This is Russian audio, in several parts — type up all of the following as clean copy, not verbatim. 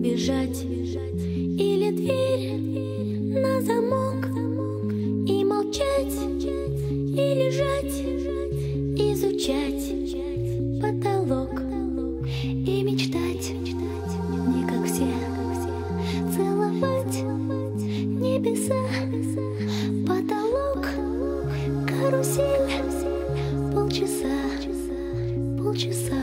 убежать, или дверь на замок и молчать, и лежать, изучать потолок и мечтать, не как все, целовать небеса, потолок, карусель, полчаса, полчаса.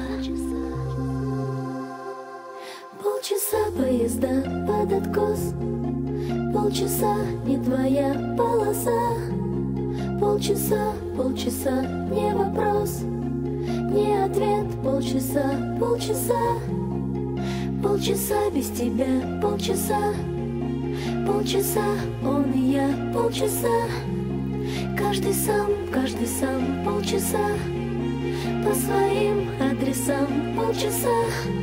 Полчаса поезда под откос, полчаса не твоя полоса, полчаса, полчаса не вопрос, не ответ, полчаса, полчаса, полчаса без тебя, полчаса, полчаса он и я, полчаса, каждый сам, полчаса, по своим адресам, полчаса.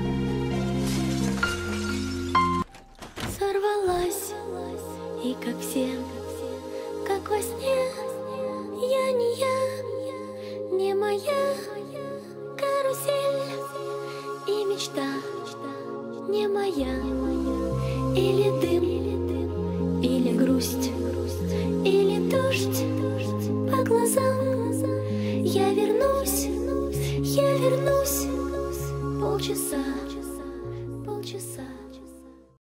Сорвалась, и как все, как во сне, я не моя, карусель и мечта не моя, или дым, или грусть, или дождь по глазам. Я вернусь, полчаса, полчаса.